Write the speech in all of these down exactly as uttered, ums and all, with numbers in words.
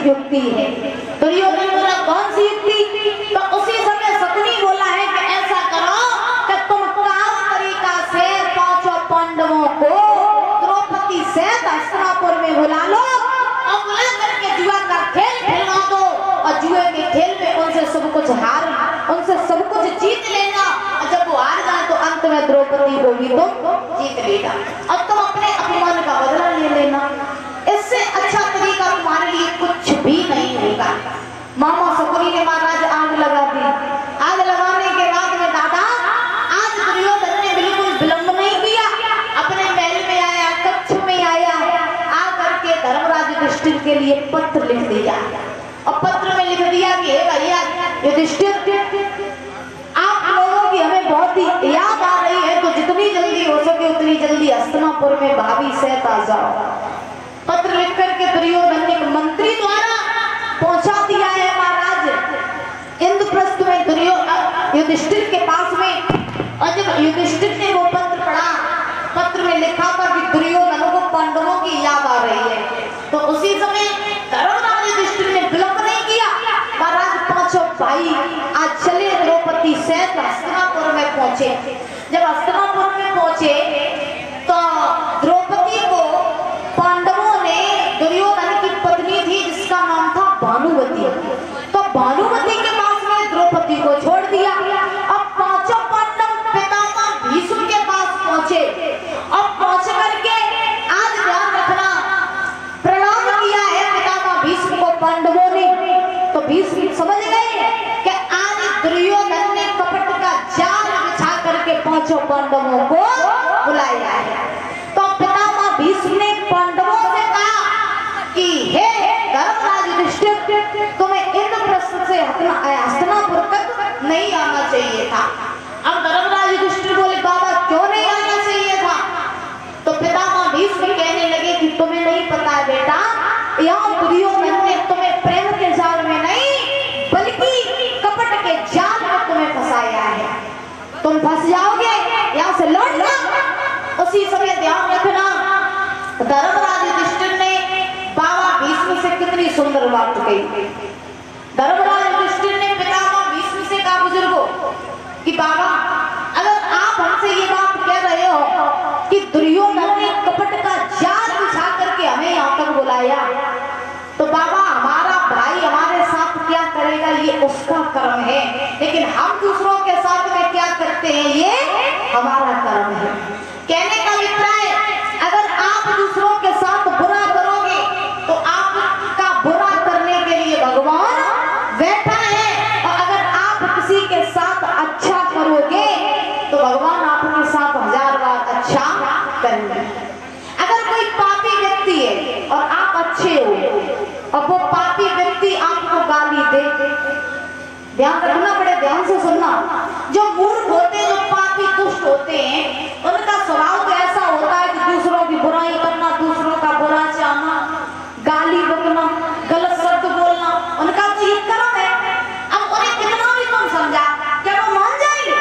युक्ति है। दुर्योधन बोला कौन सी युक्ति? तो उसी समय शकुनी बोला है कि ऐसा करो कि तुम काम तरीका से पांचों पांडवों को द्रौपदी से हस्तिनापुर में बुला लो और बुला करके जुआ का खेल खेलवा दो और जुए के खेल में उनसे सब कुछ हार उनसे सब कुछ जीत लेना और जब वो हार जाए तो अंत में द्रौपदी को भी तुम जीत लेना और तुम अपने अपमान का बदला ले लेना। इससे अच्छा तरीका तुम्हारे लिए कुछ भी नहीं होगा। मामा शकुनी ने महाराज आग लगा दी। आग लगाने के बाद में दादा आज दुर्योधन ने बिल्कुल विलंब नहीं किया, अपने महल में आया, कक्ष में आया, आकर के धर्मराज युधिष्ठिर के लिए पत्र लिख दिया और पत्र में लिख दिया कि हे भैया युधिष्ठिर आप लोगों की हमें बहुत ही याद आ रही है, तो जितनी जल्दी हो सके उतनी जल्दी हस्तिनापुर में भाभी सहित आ जाओ। पत्र लिख करके दुर्योधन ने मंत्री द्वारा पहुंचा दिया है महाराज इंद्रप्रस्थ में दुर्योधन युधिष्ठिर के पास में। और जब युधिष्ठिर ने वो पत्र पढ़ा, पत्र में लिखा था कि दुर्योधन को पांडवों की याद आ रही है, तो उसी समय धर्मराज युधिष्ठिर ने विलंब नहीं किया। महाराज पांचों भाई आज चले द्रौपदी सहित हस्तिनापुर में पहुंचे। जब हस्तिनापुर में पहुंचे तो द्रौपदी को पांडवों ने दुर्योधन की पत्नी थी जिसका नाम था भानुमति, तो भानुमति के पास में द्रौपदी को छोड़ दिया। अब पांचों पांडव पितामह भीष्म के पास पहुंचे और पहुंच करके आज ध्यान रखना प्रणाम किया है पितामह भीष्म को पांडवों ने। तो भीष्म समझ गए कि आज दुर्योधन ने कपट का जाल बिछा करके पांचों पांडवों को बुलाया है। तो पितामह भीष्म ने पांडवों से कहा कि हे धर्मराज युधिष्ठिर तुम्हें इंद्रप्रस्थ से हस्तिनापुर तक नहीं आना चाहिए था। अब धर्मराज युधिष्ठिर बोले बाबा क्यों नहीं आना चाहिए था? तो पितामह भीष्म कहने लगे कि तुम्हें नहीं पता है बेटा, यहाँ दुर्योधन ने तुम्हें प्रेम के जाल में नहीं बल्कि कपट के जाल में तुम्हें फंसाया है, तुम फंस जाओगे, यहाँ से लौट जाओ। उसी समय ध्यान रखना धर्मराज युधिष्ठिर ने बाबा भीष्म से कितनी सुंदर बात कही। धर्मराज युधिष्ठिर ने पितामह भीष्म से कहा बुजुर्गों कि बाबा अगर आप हमसे ये बात कह रहे हो कि दुर्योधन ने कपट का जाल बिछा करके हमें यहाँ तक बुलाया, तो बाबा हमारा भाई हमारे साथ क्या करेगा ये उसका कर्म है, लेकिन हम दूसरों के साथ में क्या करते हैं ये हमारा कर्म है। कहने का अभिप्राय अगर आप दूसरों के साथ बुरा करोगे तो आपका बुरा करने के लिए भगवान बैठा है, और अगर आप किसी के साथ अच्छा करोगे तो भगवान आपके साथ हजार बार अच्छा करेंगे। अगर कोई पापी व्यक्ति है और आप अच्छे हो और वो पापी व्यक्ति आपको गाली दे, ध्यान रखना बड़े ध्यान से सुनना, जो मूर्ख होते हैं, जो पापी दुष्ट होते हैं, उनका स्वभाव तो ऐसा होता है कि दूसरों की बुराई करना, दूसरों का बुरा चाहना, गाली बकना, गलत शब्द बोलना, उनका तो ये कर्म है। अब उन्हें कितना भी तुम समझा क्या वो मान जाएंगे?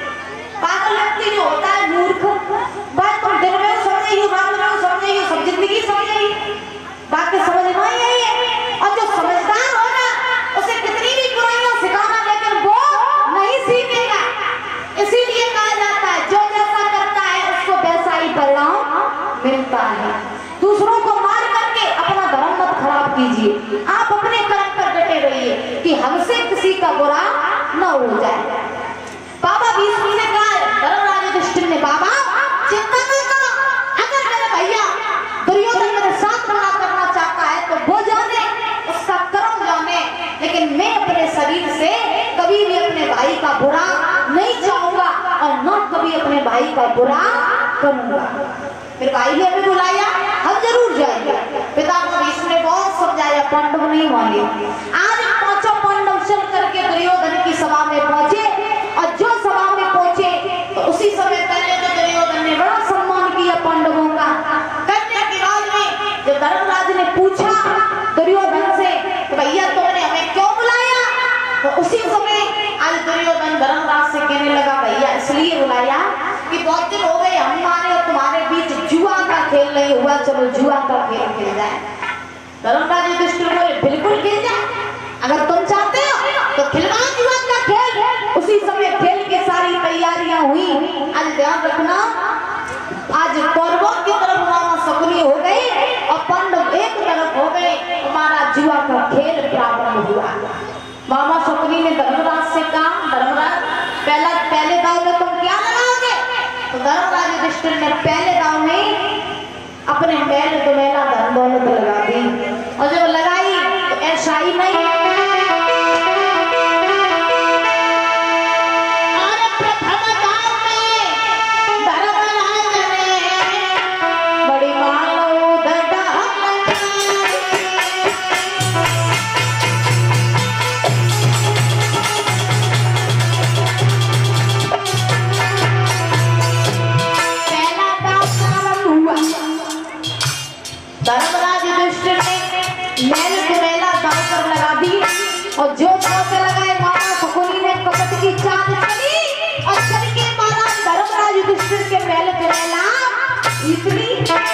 पागल व्यक्ति जो होता है मूर्ख, भाई तुम दिन में समझेगी, रात में समझेगी, सब जिंदगी समझेगी, बात समझ में आई है। और जो समझदार होगा उसे कितनी भी बुराइयां सिखाना लेकिन वो नहीं सीखेगा। इसीलिए कहा जाता है जो जैसा करता है उसको वैसा ही परिणाम मिलता है। दूसरों को मार करके अपना धर्म मत खराब कीजिए, आप अपने कर्म पर डटे रहिए कि हमसे किसी का बुरा न हो जाए। बाबा भीष्म ने कहा, धर्मराज युधिष्ठिर ने, बाबा चिंता मत करो, अगर मेरे भैया दुर्योधन मेरे साथ बुरा करना चाहता है तो वो जाने, उसका कर्म जाने, लेकिन मैं अपने शरीर से कभी भी अपने भाई का बुरा नहीं चाहूंगा और न कभी अपने भाई का बुरा करूंगा। फिर भाई ने हमें बुलाया, हम जरूर जाएंगे। पितामह भीष्म ने बहुत समझाया, पांडव नहीं माने। आज पांचों पांडव चल करके दुर्योधन की सभा में पहुंचे और जो सभा में पहुंचे तो उसी समय पहले तो दुर्योधन ने बड़ा सम्मान किया पांडवों का। करने के बाद में जब धर्मराज ने पूछा दुर्योधन से तो भैया तुमने हमें क्यों बुलाया, तो उसी समय आज दुर्योधन धर्मराज से कहने लगा, भैया इसलिए बुलाया कि बहुत दिन हो गए, हमारे और तुम्हारे बीच जुआ का खेल नहीं हुआ, चलो जुआ का खेल खेल जाए। धर्मराज युधिष्ठिर बोले बिल्कुल खेल जा, अगर तुम चाहते हो तो खिलवाड़ जीवन का खेल। उसी समय खेल की सारी तैयारियां हुई। आज ध्यान रखना, आज कौरवों की तरफ मामा शकुनी हो गई और पांडव एक तरफ हो गए। हमारा जुआ का खेल प्रारंभ हुआ। मामा शकुनी ने धर्मराज से कहा, धर्मराज पहला पहले दांव में तुम क्या लगाओगे? तो धर्मराज युधिष्ठिर ने पहले दांव में अपने मैल दुमेला धन दौलत लगा दी। और जब लगाई तो ऐसा ही नहीं, धर्मराज युधिष्ठिर ने मैल दुमेला दांव पर लगा दी। और जो दांव पे लगाए मामा शकुनी ने कपट की चाल चली और चल के मारा धर्मराज युधिष्ठिर के मैल दुमेला इतनी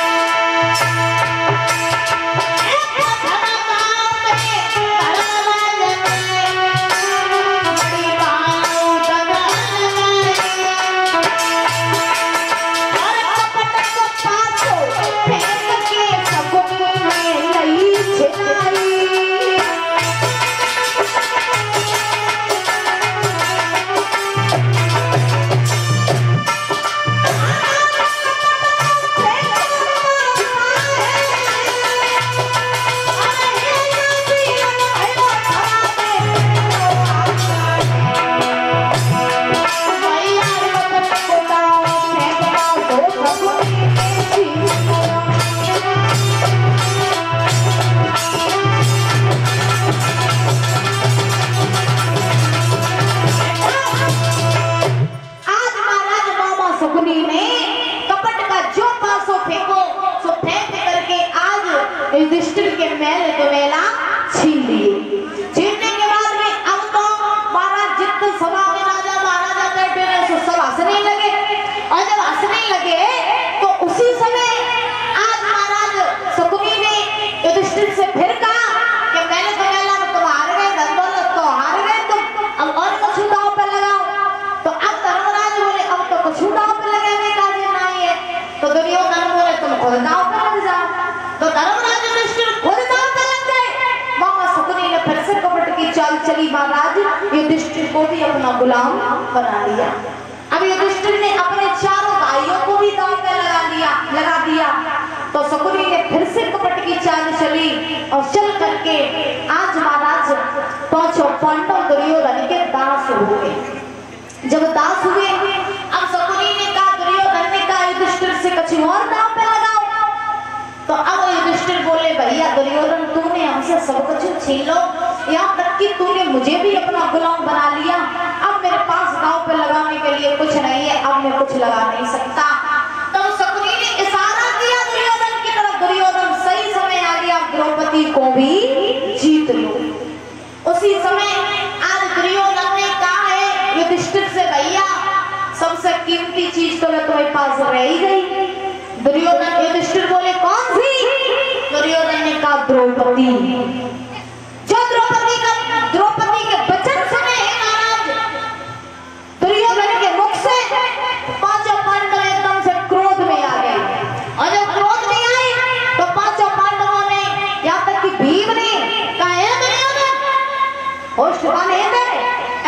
युधिष्ठिर के मैल दुमेला छीन लिए। छीनने के बाद में अब तो महाराज जितने सभा में राजा महाराजा बैठे रहे सो सब हंसने लगे। और जब हंसने लगे तो उसी समय आज महाराज शकुनी ने युधिष्ठिर से फिर कहा कि मैल दुमेला में तुम हार गए, धन दौलत तो हार गए तुम, अब और कुछ दांव पे लगाओ। तो अब धर्मराज बोले अब तो कुछ दांव पे लगाने का दिन नहीं है। तो दुर्योधन बोले तुम खुद दांव पे लग जाओ। तो धर्मराज चाल चली। महाराज युधिष्ठिर को भी अपना गुलाम बना लिया। अब युधिष्ठिर ने अपने चारों भाइयों को भी दांव पे लगा दिया लगा दिया तो शकुनी ने फिर से कपट की चाल चली और चल करके आज महाराज पांचों पांडव दुर्योधन के दास हुए। जब दास हुए अब शकुनी ने कहा, दुर्योधन ने कहा युधिष्ठिर से कुछ और दांव पे लगाओ। तो अब युधिष्ठिर बोले भैया दुर्योधन तूने हमसे सब कुछ छीन लो, यहाँ तक कि तूने मुझे भी अपना गुलाम बना लिया। अब मेरे पास दांव पे लगाने के लिए कुछ नहीं है, अब मैं कुछ लगा नहीं सकता। तो शकुनी ने इशारा किया दुर्योधन की तरफ। दुर्योधन सही समय आ गया, द्रौपदी को भी जीत लो। उसी समय आज दुर्योधन ने कहा है युधिष्ठिर से भैया सबसे कीमती चीज तो मैं तुम्हारे पास रह ही गई। दुर्योधन युधिष्ठिर बोले कौन सी? दुर्योधन ने कहा द्रौपदी। जो द्रौपदी का द्रौपदी के वचन सुने महाराज दुर्योधन के मुख से पांचों पांडव एकदम से क्रोध में आ गए। और जब क्रोध में आई तो पांचों पांडवों ने यहाँ तक कि भीम ने कहा है दुर्योधन होश ठिकाने है तेरे?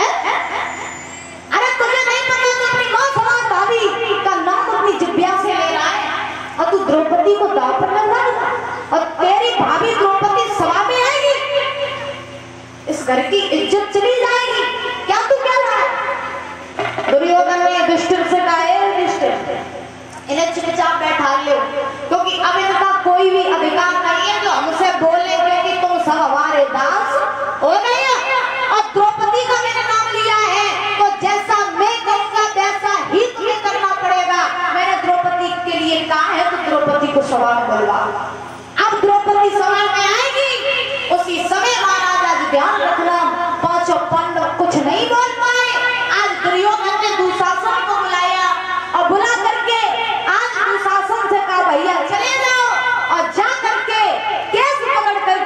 अरे तुझे नहीं पता तो अपनी मां समान भाभी का नाम अपनी जिह्वा से ले रहा है और तू द्रौपदी को दांव पर लगा और तेरी भाभी द्रौपदी सभा में आएगी, इस घर की इज्जत चली जाएगी, क्या तू क्या रहा है? दुर्योधन ने युधिष्ठिर से कहा है युधिष्ठिर इन्हें चुपचाप बैठा लो, क्योंकि अब इनका कोई भी अधिकार नहीं है जो हमसे बोले कि तुम सब हमारे दास हो गए। और द्रौपदी का मैंने नाम लिया है तो जैसा मैं कहूंगा वैसा ही तुम्हें करना पड़ेगा। मैंने द्रौपदी के लिए कहा है तो द्रौपदी को सभा में बुलवा। अब द्रौपदी सभा में आएगी उसी समय महाराज आज ध्यान रखना पांचों पांडव कुछ नहीं बोल पाए। आज दुर्योधन ने दुशासन को बुलाया और बुला करके आज दुशासन से कहा भैया चले जाओ और जा करके केस पकड़ कर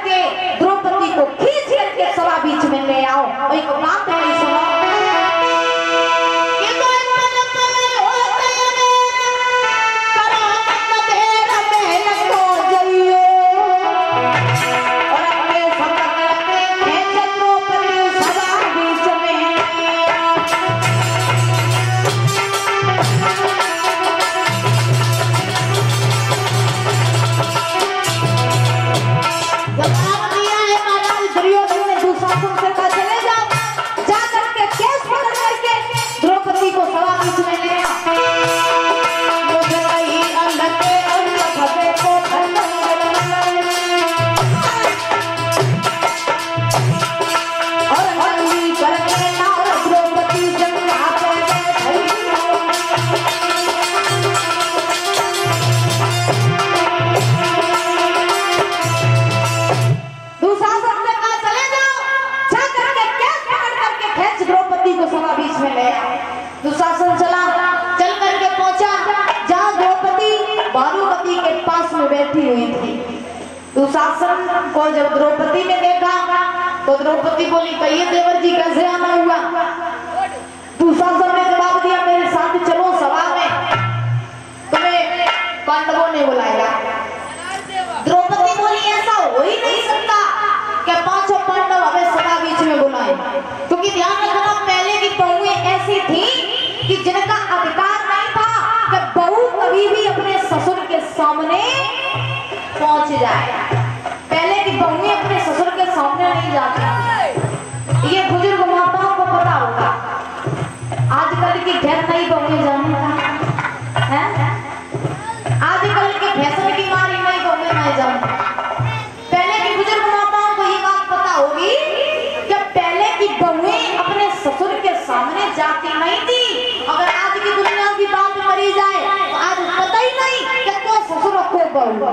पास में बैठी हुई थी। दुशासन को जब द्रौपदी ने देखा तो द्रौपदी बोली, कहिए देवर जी कैसे आना हुआ? दुशासन ने जवाब दिया, मेरे साथ चलो सभा में, तुम्हें पांडवों ने बुलाया। द्रौपदी बोली, ऐसा हो ही नहीं सकता कि पांचों पांडव हमें सभा बीच में बुलाए, क्योंकि ध्यान रखना पहले की बहुएं ऐसी थी कि जिनका अधिकार नहीं था कि बहू कभी भी अपने ससुर के सामने पहुंच जाए। पहले की बहुएं अपने ससुर के सामने नहीं जाती, ये बुजुर्ग माताओं को पता होगा। आजकल की घर नई बहुएं जाने का है, आजकल के फैशन की मारी नई बहुएं नहीं जानती। पहले की बुजुर्ग माताओं को ये बात पता होगी कि पहले की बहुएं अपने ससुर के सामने जाती नहीं थी। अगर आज की दुनिया की बात करी जाए तो आज पता ही नहीं कि को ससुर को बहू,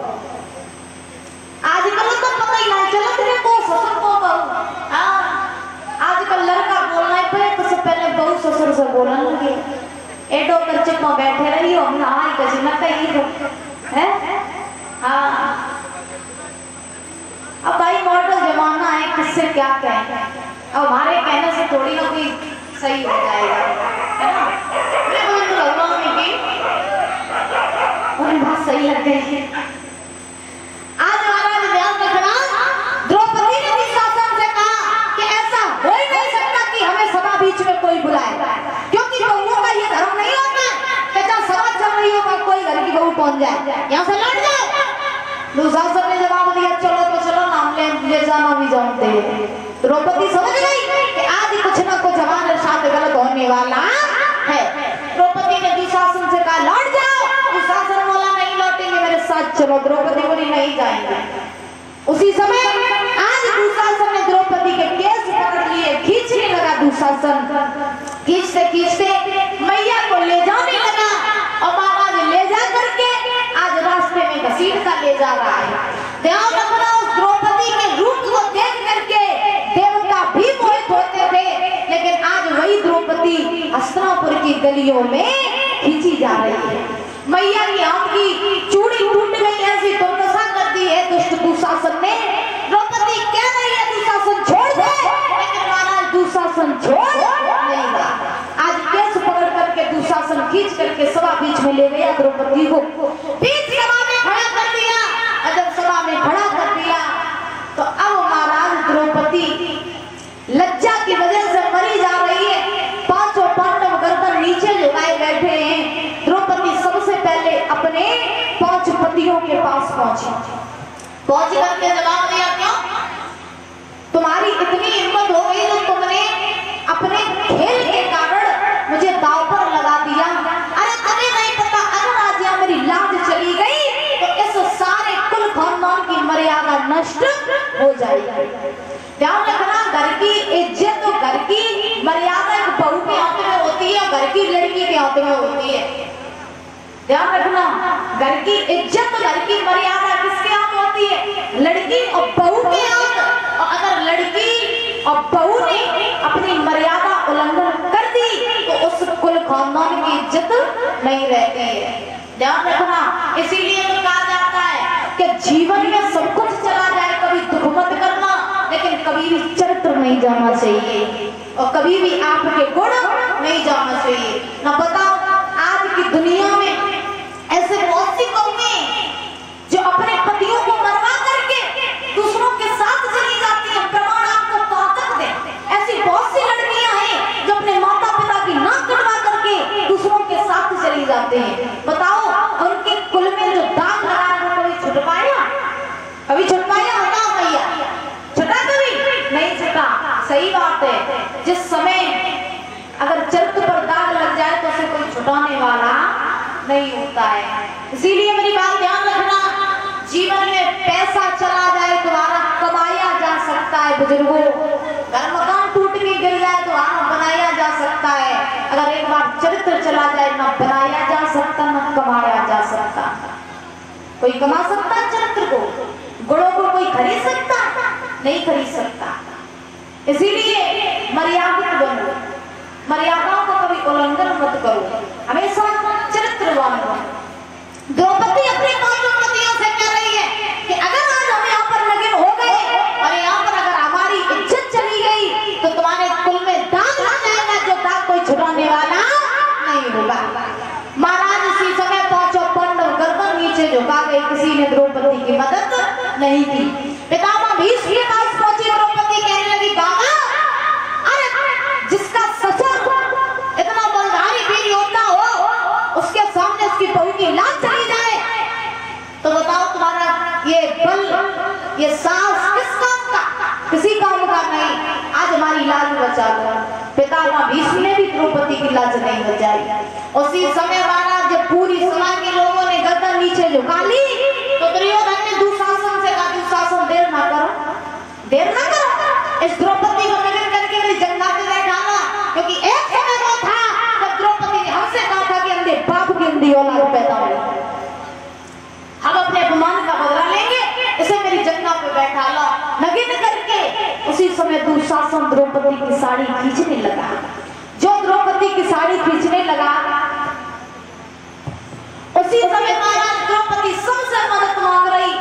आजकल तो पता ही नहीं चलत रे को ससुर को बहू। आजकल लड़का बोलना पे तो सब पहले बहू ससुर से बोलने लगे। एडो कर चुप बैठे रही हो, हम हां कजी न कही तो है। हां अब भाई मॉडल जमाना है, किससे क्या कहें, अब हमारे कहने से थोड़ी ना कोई सही हो जाएगा, है ना। मैं कोई तो लगवा में की और बहुत सही लग गई। आज महाराज ध्यान रखना, द्रौपदी ने दुशासन से कहा कि ऐसा हो ही नहीं सकता कि हमें सभा बीच में कोई बुलाए, क्योंकि बहुओं का ये धर्म नहीं होता कि जब सभा चल रही हो कोई घर की बहू पहुंच जाए, यहाँ से लड़ जाए। दुशासन ने जवाब दिया, चलो तो चलो, नाम ले, ले जाना भी जानते हैं। द्रौपदी समझ गई कि आज कुछ ना कुछ हमारे साथ गलत होने वाला है। द्रौपदी ने दुशासन से कहा, लौट जाओ। दुशासन बोला, नहीं लौटेंगे, मेरे साथ चलो। द्रौपदी बोली, नहीं जाएंगे। उसी समय आज दुशासन ने द्रौपदी के केस पकड़ लिए, खींचने लगा। दुशासन खींचते खींचते मैया को ले जाने लगा और महाराज ले जा करके आज रास्ते में घसीटता ले जा रहा है। ध्यान रखना, उस द्रौपदी के रूप को देख करके देवता भी मोहित होते थे, लेकिन आज वही द्रौपदी हस्तिनापुर की गलियों में खींची जा रही है। मैया की हाथ की चूड़ी टूट गई, ऐसी दुर्दशा कर दी है दुष्ट दुशासन ने। द्रौपदी कह रही है, दुशासन छोड़ दे, लेकिन महाराज दुशासन छोड़ नहीं रहा। आज केस पकड़ करके दुशासन खींच करके सभा बीच में ले गया द्रौपदी को, बीच सभा में खड़ा कर दिया। और जब सभा में खड़ा कर दिया तो अब महाराज द्रौपदी लज्जा की वजह से मरी जा रही है। पांचों पांडव गर्दन नीचे झुकाए बैठे हैं। द्रौपदी सबसे पहले अपने पांच पतियों के पास पहुंची। पहुंच करके जवाब दिया, क्यों तुम्हारी इतनी हिम्मत हो गई तो तुमने अपने खेल के कारण मुझे दांव पर लगा दिया? अरे तुम्हें नहीं पता, अगर आज मेरी लाज चली गई तो इस सारे कुल खानदान की मर्यादा नष्ट हो जाएगी। ध्यान रखना, घर की इज्जत तो घर की मर्यादा एक बहू के हाथ में होती है, घर की लड़की के हाथ में होती है। ध्यान रखना, घर की इज्जत घर की मर्यादा किसके हाथ होती है? लड़की और बहू के हाथ। और अगर लड़की और बहू ने अपनी मर्यादा उल्लंघन कर दी तो उस कुल खानदान की इज्जत नहीं रहती है। ध्यान रखना, इसीलिए तो कहा जाता है कि जीवन में सब कुछ चला जाए, कभी दुख मत करना, लेकिन कभी भी चरित्र नहीं जाना चाहिए और कभी भी आपके गुण नहीं जाना चाहिए। ना बताओ, आज की दुनिया में ऐसे बहुत सी कौमें जो अपने पतियों को मरवा करके दूसरों के साथ चली जाती हैं। प्रमाण आपको ताकत दे, ऐसी बहुत सी लड़कियां हैं जो अपने माता पिता की नाक कटवा करके दूसरों के साथ चली जाते हैं। बताओ, उनके कुल में जो दाग लगा है वो कभी छुट पाया? कभी छुट पाया? बताओ भैया, छुटा कभी नहीं छुटा। सही बात है, जिस समय अगर चरित्र पर दाग लग जाए तो उसे कोई छुटाने वाला नहीं होता है। इसीलिए मेरी बात ध्यान रखना, जीवन में पैसा चला जाए दोबारा कमाया जा सकता है बुजुर्गों, घर मकान टूट के गिर जाए तो आना बनाया जा सकता है। अगर एक बार चरित्र चला जाए, ना बनाया जा सकता ना कमाया जा सकता। कोई कमा सकता है चरित्र को, गुणों को कोई खरीद सकता नहीं खरीद सकता। इसीलिए मर्यादित बनो, मर्यादाओं का कभी उल्लंघन मत करो, हमेशा चरित्रवान बनो। द्रौपदी अपने किसी ने द्रौपदी की मदद नहीं की। पितामह भीष्म के पास पहुंची द्रौपदी, कहने लगी बाबा, अरे जिसका ससुर इतना बलधारी वीर योद्धा हो, उसके सामने उसकी बहू की लाज चली जाए तो बताओ तुम्हारा ये बल, ये साहस किस काम का? किसी काम का नहीं। आज हमारी लाज बचा लो। पितामह भीष्म ने भी द्रौपदी की लाज नहीं बचाई। उसी समय महाराज जब पूरी सभा के लोगों ने गर्दन नीचे झुका ली तो दुर्योधन ने दुशासन से कहा, दुशासन देर ना करो, देर ना करो, इस द्रौपदी को नगर करके मेरी जंगा पे बैठाना। क्योंकि एक समय वो था जब द्रौपदी ने हमसे कहा था कि अंधे बाप की अंधी औलाद पैदा हुई, हम अपने अपमान का बदला लेंगे, इसे मेरी जंगा पे बैठा लो, नगिन करके। उसी समय दुशासन द्रौपदी की साड़ी खींचने लगा। जो द्रौपदी की साड़ी खींचने लगा उसी समय महाराज द्रौपदी सबसे मदद मांग रही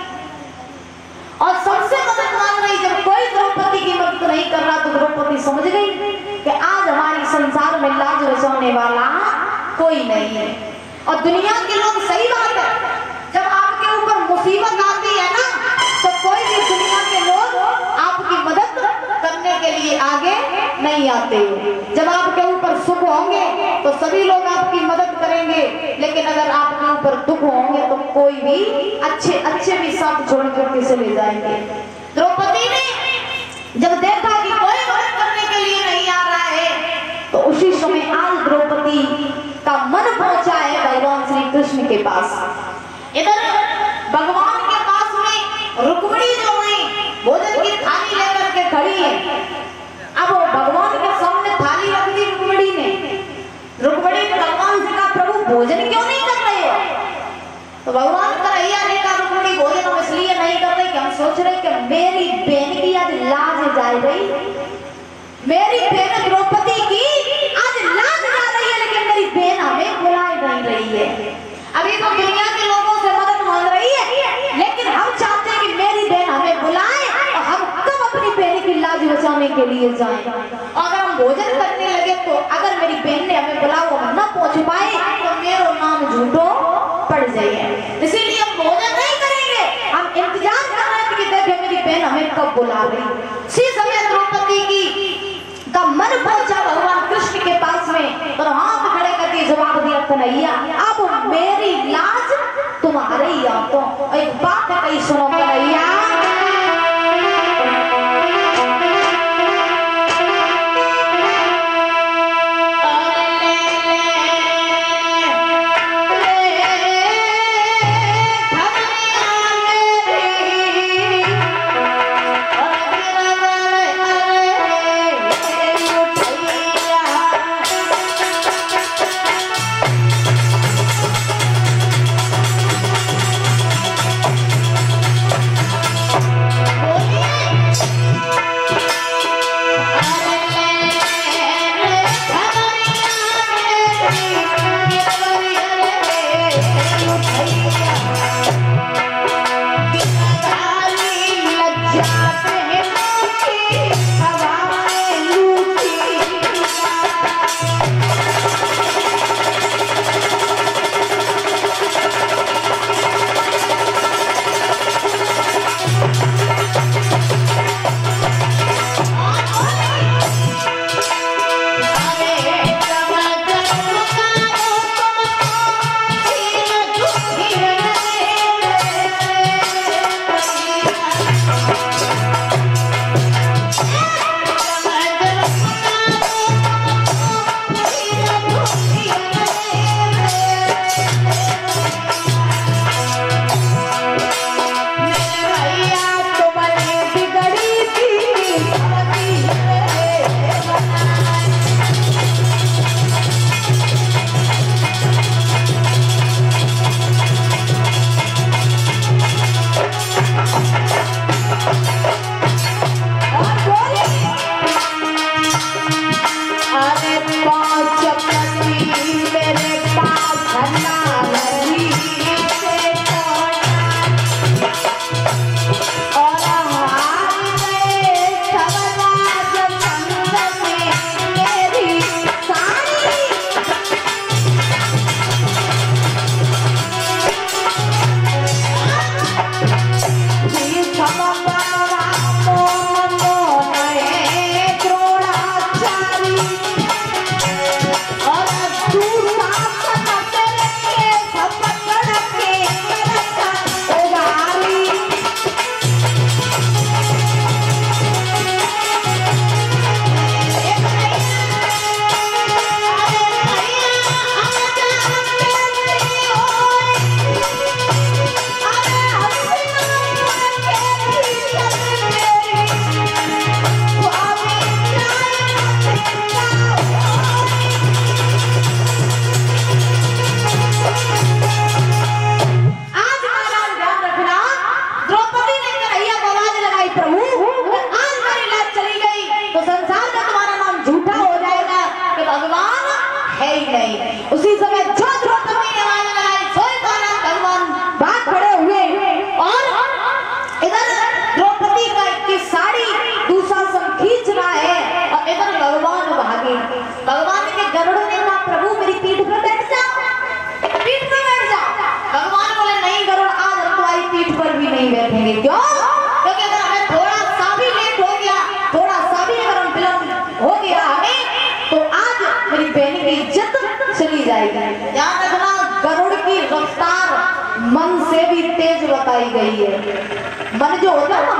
और सबसे मदद मांग रही। जब कोई द्रौपदी की मदद नहीं कर रहा तो द्रौपदी समझ गई कि आज हमारी संसार में लाज बचाने वाला कोई नहीं है। और दुनिया के लोग, सही बात है, जब आपके ऊपर मुसीबत आती है ना तो कोई भी दुनिया के लोग आपकी मदद करने के लिए आगे नहीं आते। जब आपके ऊपर सुख होंगे तो सभी लोग आपकी मदद करेंगे, लेकिन अगर आपके ऊपर दुख होंगे तो कोई भी अच्छे अच्छे भी साथ छोड़ करके चले जाएंगे। द्रौपदी ने जब देखा कि कोई मदद करने के लिए नहीं आ रहा है तो उसी समय आज द्रौपदी का मन पहुंचा है भगवान श्री कृष्ण के पास। इधर भगवान के पास में रुक्मिणी जो है भोजन की थाली लेकर के खड़ी है। अब भगवान के सामने थाली रख दी रुक्मिणी ने। रुक्मिणी ने भगवान से कहा, प्रभु भोजन क्यों नहीं कर रहे हो? तो भगवान कन्हैया ने कहा, रुक्मिणी भोजन हम इसलिए नहीं कर रहे कि हम सोच रहे कि मेरी बहन की आज लाज जा रही, मेरी बहन द्रौपदी की आज लाज जा रही है, लेकिन मेरी बहन हमें बुलाए नहीं रही है। अभी तो दुनिया के लोगों से मदद मांग रही है, लेकिन हम चाहते हैं कि मेरी बहन हमें बुलाए और हम कब अपनी बहन की लाज बचाने के लिए जाएं। और अगर हम भोजन करने लगे तो अगर मेरी बहन ने हमें बुलाओ हम न पहुंच पाए तो मेरा नाम झूठो पड़ जाए। इसीलिए हम भोजन नहीं करेंगे, हम इंतजार कर रहे हैं कि देखें मेरी बहन हमें कब बुला रही। इसी समय द्रौपदी की का मन पहुंचा भगवान कृष्ण के पास में और हाथ खड़े करके जवाब दिया, कन्हैया अब मेरी लाज तुम्हारे ही हाथों। एक बात है, कहीं सुनो कन्हैया, नहीं बैठेंगे। क्यों? क्योंकि अगर हमें थोड़ा सा भी लेट हो गया, थोड़ा सा भी अगर हम विलम्ब हो गया हमें, तो आज मेरी बहन की इज्जत चली जाएगी। याद रखना, गरुड़ की रफ्तार मन से भी तेज बताई गई है। मन जो होता है